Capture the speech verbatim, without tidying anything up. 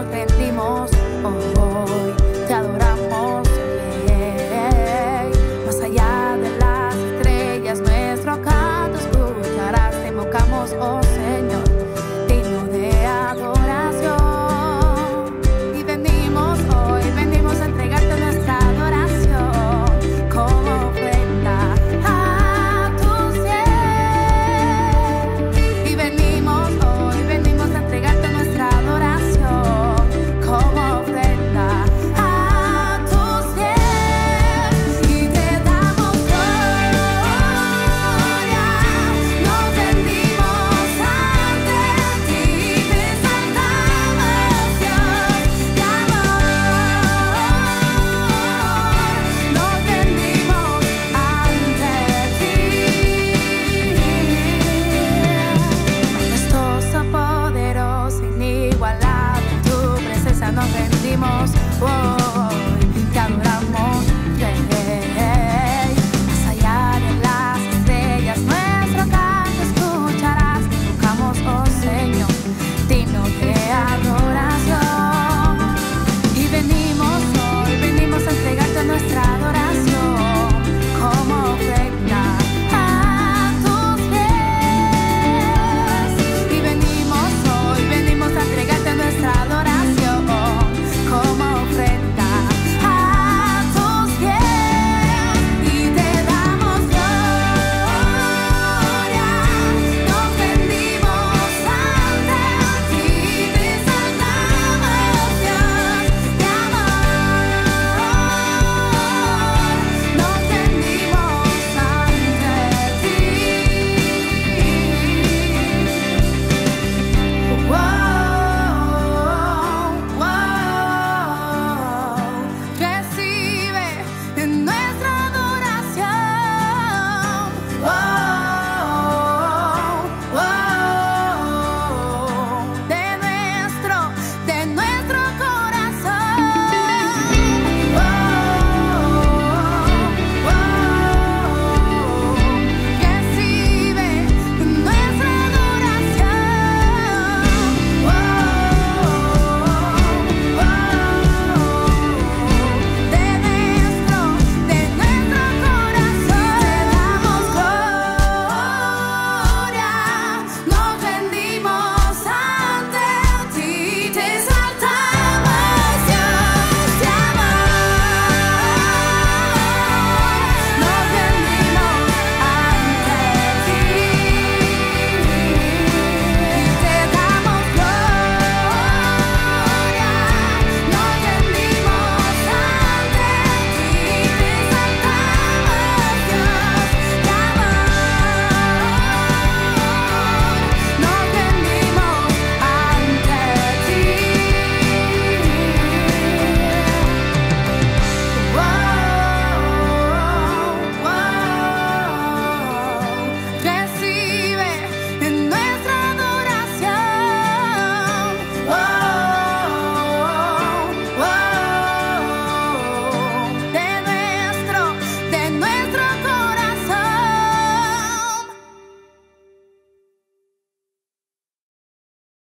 nos rendimos hoy, te adoramos, yeah. Más allá de las estrellas, nuestro canto escucharás, te invocamos, oh Señor, digno de adoración. Y venimos hoy, venimos a entregarte nuestra adoración como ofrenda a tu ser. Y venimos hoy, venimos a entregarte nuestra adoración como ofrenda a tu ser. Y te damos gloria, nos rendimos ante ti, te exaltamos, Dios de amor. Nos rendimos ante ti. Majestuoso, poderoso, inigualable, en tu presencia nos rendimos.